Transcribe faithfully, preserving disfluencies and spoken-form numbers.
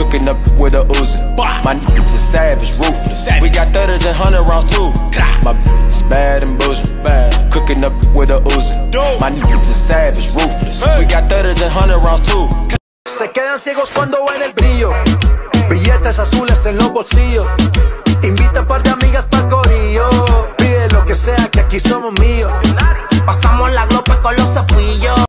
cooking up with a Uzi. My niggas is savage, ruthless. We got thudders and hundred rounds too. My is bad and bullshit. Cooking up with a Uzi. My niggas is savage, ruthless. We got thudders and hundred rounds too. Se quedan ciegos cuando ven el brillo. Billetes azules en los bolsillos. Invita a par de amigas pa'l corillo. Pide lo que sea que aquí somos míos. Pasamos la glope con los cepillos.